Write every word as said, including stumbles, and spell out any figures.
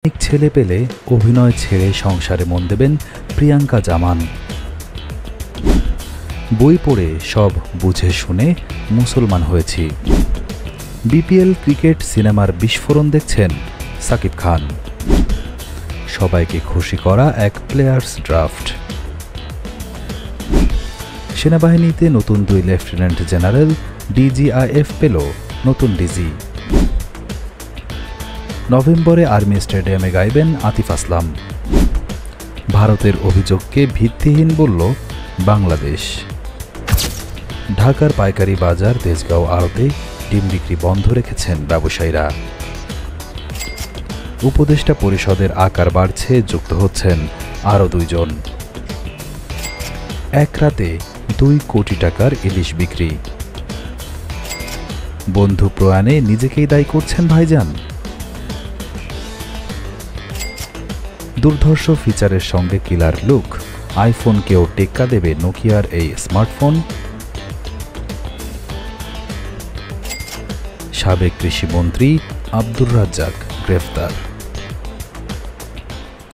অনেক ছেলে পেলে অভিনয় ছেড়ে সংসারে মন দেবেন প্রিয়াঙ্কা জামান। বই পড়ে সব বুঝে শুনে মুসলমান হয়েছি। বিপিএল ক্রিকেট সিনেমার বিস্ফোরণ দেখছেন সাকিব খান। সবাইকে খুশি করা এক প্লেয়ার্স ড্রাফট। সেনাবাহিনীতে নতুন দুই লেফটেন্যান্ট জেনারেল, ডিজিআইএফ পেল নতুন ডিজি। নভেম্বরে আর্মি স্টেডিয়ামে গাইবেন আতিফ আসলাম। ভারতের অভিযোগকে ভিত্তিহীন বলল বাংলাদেশ। ঢাকার পাইকারি বাজার তেজগাঁও আড়তে ডিম বিক্রি বন্ধ রেখেছেন ব্যবসায়ীরা। উপদেষ্টা পরিষদের আকার বাড়ছে, যুক্ত হচ্ছেন আরও দুইজন। এক রাতে দুই কোটি টাকার ইলিশ বিক্রি। বন্ধু প্রয়াণে নিজেকেই দায়ী করছেন ভাইজান। দুর্ধর্ষ ফিচারের সঙ্গে কিলার লুক, আইফোনকেও টেক্কা দেবে নোকিয়ার এই স্মার্টফোন। সাবেক কৃষিমন্ত্রী আব্দুর রাজ্জাক গ্রেফতার।